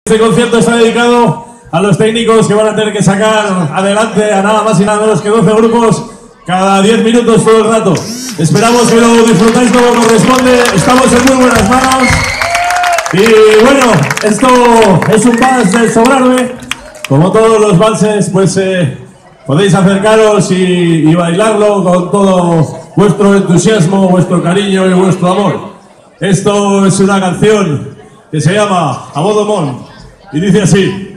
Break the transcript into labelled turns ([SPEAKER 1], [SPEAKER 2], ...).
[SPEAKER 1] Este concierto está dedicado a los técnicos que van a tener que sacar adelante a nada más y nada menos que 12 grupos cada 10 minutos todo el rato. Esperamos que lo disfrutáis como corresponde, estamos en muy buenas manos. Y bueno, esto es un vals del Sobrarbe. Como todos los valses, pues podéis acercaros y bailarlo con todo vuestro entusiasmo, vuestro cariño y vuestro amor. Esto es una canción que se llama A Modo Mon. Y dice así.